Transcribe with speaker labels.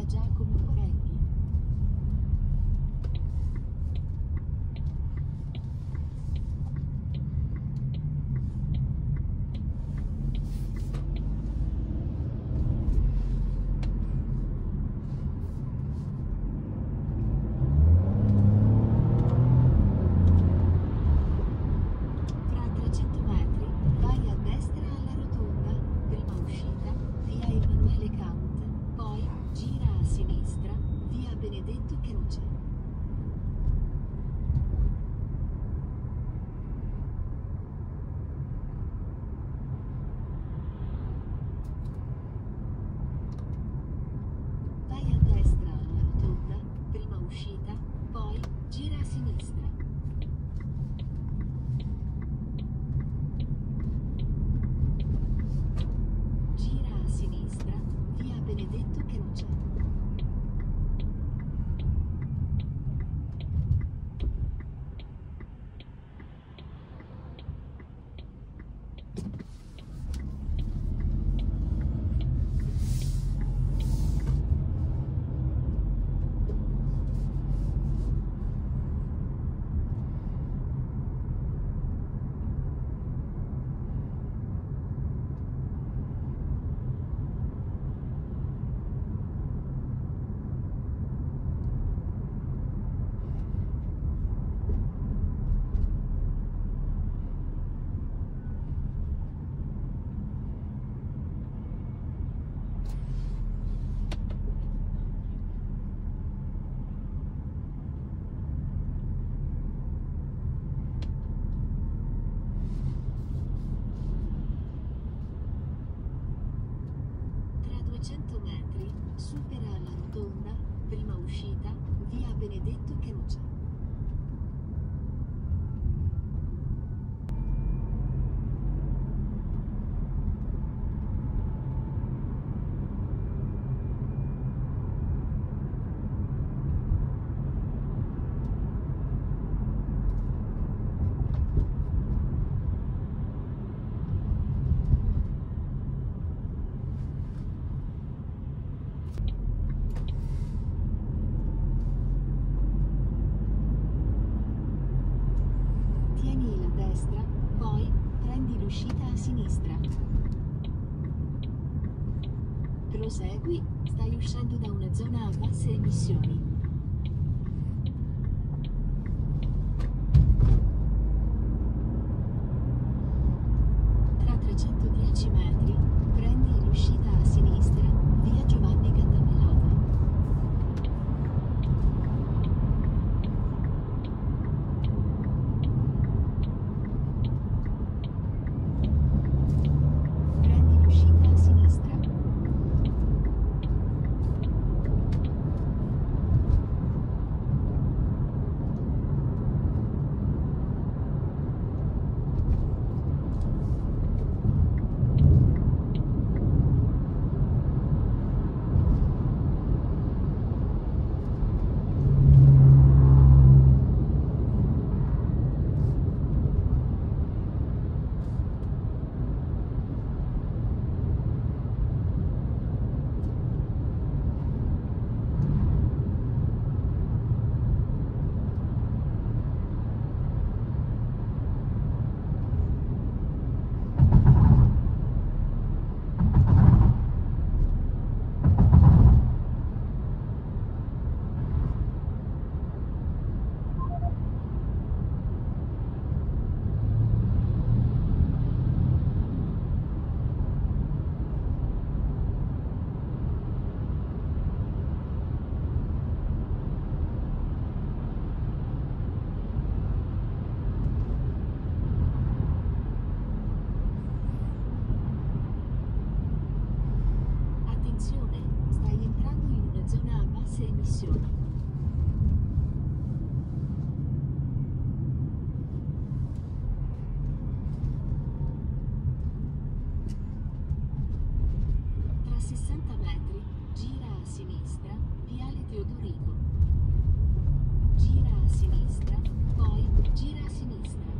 Speaker 1: via Giacomo Porelli. Tra 300 metri, vai a destra alla rotonda, prima uscita, via Emanuele Kant, poi gira a sinistra, via Benedetto Croce. Vai a destra alla rotonda, prima uscita, poi gira a sinistra. Gira a sinistra, via Benedetto Croce. Tra 200 metri, supera la rotonda, prima uscita, via Benedetto Croce. Tieni la destra, poi prendi l'uscita a sinistra. Prosegui, stai uscendo da una zona a basse emissioni. Tra 310 metri, prendi l'uscita a sinistra, via Giovanni Cantamelata. Prendi l'uscita a sinistra. Attenzione, stai entrando in una zona a basse emissioni. Tra 60 metri, gira a sinistra, viale Teodorico. Gira a sinistra, poi gira a sinistra.